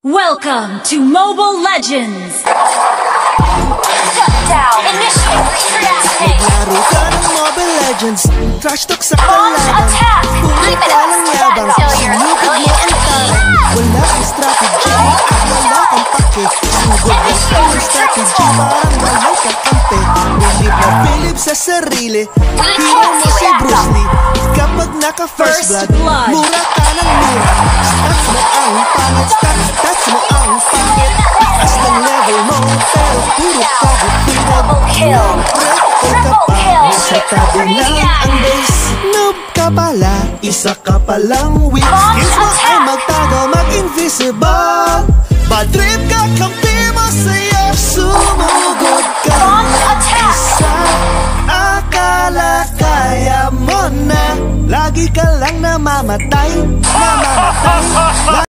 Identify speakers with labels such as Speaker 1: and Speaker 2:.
Speaker 1: Welcome to Mobile Legends! Shutdown! Initiate reactivate!
Speaker 2: Naglaro ka ng Mobile Legends, trash talk sa
Speaker 1: Launch
Speaker 2: kalaban.
Speaker 1: attack!
Speaker 2: Puro ka lang yabang, sinugod mo ang tarang. Wala kang strategy at wala kang pake. Sinugod mo ang strategy, parang wala kang kampe. Bilib na bilib sa sarili, hero mo si Bruce Lee. Kapag naka-first blood, mura ka ng mura. Stats mo ang pangit, stats mo ang pangit. Taas ng level mo, pero puro kagutid.
Speaker 1: Double kill! Triple kill!
Speaker 2: Sa tabi lang ang base. Noob ka pala, isa ka palang weak. Skills mo ay magtago, mag-invisible.